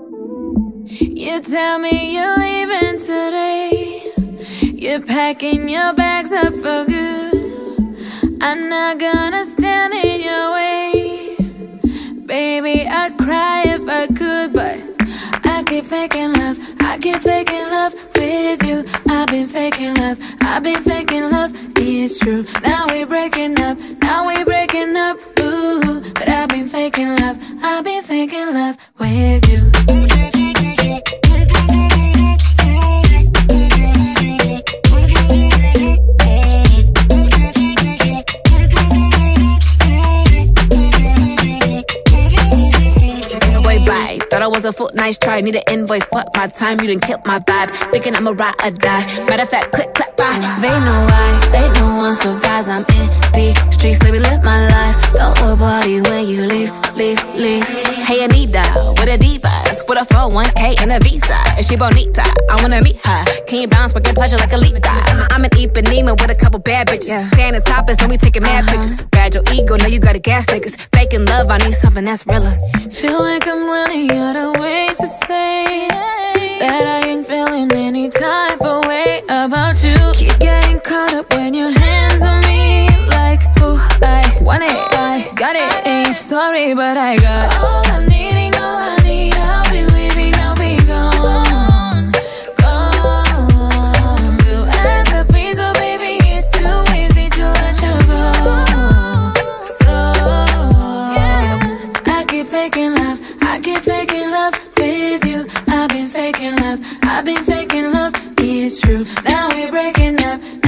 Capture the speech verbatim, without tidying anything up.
You tell me you're leaving today. You're packing your bags up for good. I'm not gonna stand in your way. Baby, I'd cry if I could, but I keep faking love, I keep faking love with you. I've been faking love, I've been faking love, it's true. Now we're breaking up, now we're breaking up, ooh. But I've been faking love, I've been faking love with you. Thought I was a foot, nice try, need an invoice, fuck my time, you done killed my vibe. Thinking I'ma ride or die, matter of fact, click, clap, bye. They know why, they know I'm surprised. I'm in the streets, baby, live my life. Throw a party when you leave, leave, leave. Hey Anitta, with a divas, with a four one K and a visa. Is she bonita? I wanna meet her. Can you bounce, working pleasure like a leap? I'm an Ipanema with a couple bad bitches. Yeah. Staying the topless, don't be taking mad uh-huh. pictures. Bad your ego, know you gotta gas niggas. Faking love, I need something that's realer. Feel like I'm running out of ways to say that I ain't feeling any type of way about you. Keep getting caught up when your hands on me, like, oh, I want it, I got it, ain't sorry, but I got all I'm needing, all I need. I'll be leaving, I'll be gone, gone. To ask a please, oh baby, it's too easy to let you go. So, yeah, I keep faking love, I keep faking love with you. I've been faking love, I've been faking love, it's true. Now we're breaking up.